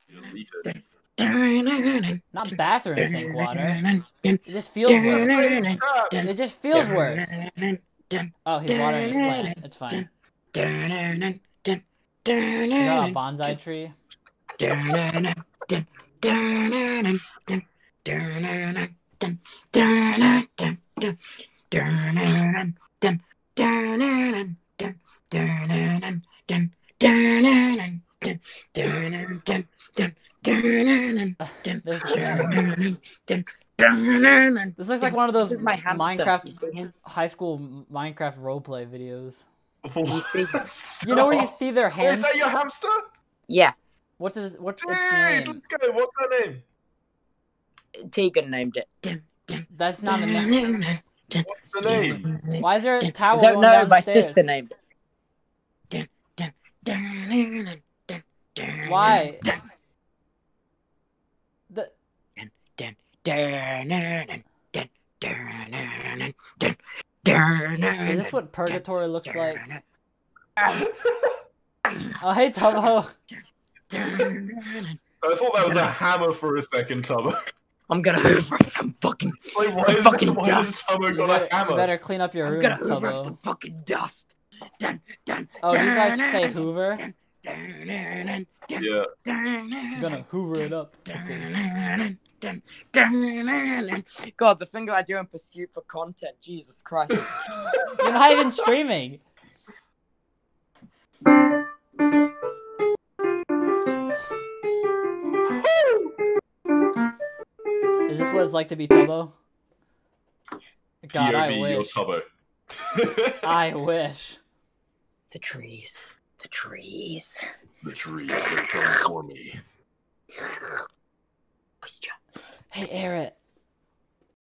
Not bathroom sink water. It just feels worse. It just feels worse. Oh, he's watering his plant. It's fine. Is that a bonsai tree? This looks like one of those Minecraft high school Minecraft roleplay videos. Do you see? You know where you see their hands? Oh, is that your hamster? Yeah. What's its name? Let's go. What's that name? Tegan named it. That's not a name. What's the name? Why is there a towel? I don't know. Downstairs? My sister named it. Why? Is this what purgatory looks like? Oh, hey, Tubbo. I thought that was a hammer for a second, Tubbo. I'm gonna hoover some fucking Why dust. Tubbo got a hammer? You better clean up your room, I'm gonna hoover Tubbo. some fucking dust. Oh, you guys say Hoover? Yeah. I'm gonna Hoover it up. Okay. God, the thing that I do in pursuit for content, Jesus Christ. You're not even streaming. Is this what it's like to be Tubbo? God, POV, I wish. you're Tubbo. I wish. The trees. The trees. The trees are coming for me. Moisture. Hey, Eric.